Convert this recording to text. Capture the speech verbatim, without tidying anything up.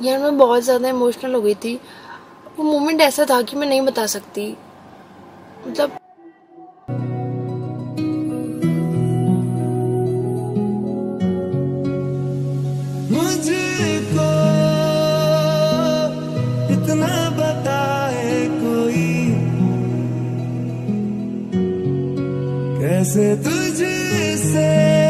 यार मैं बहुत ज़्यादा इमोशनल हो गई थी। वो मोमेंट ऐसा था कि मैं नहीं बता सकती। मतलब मुझको इतना बताए कोई, कैसे तुझसे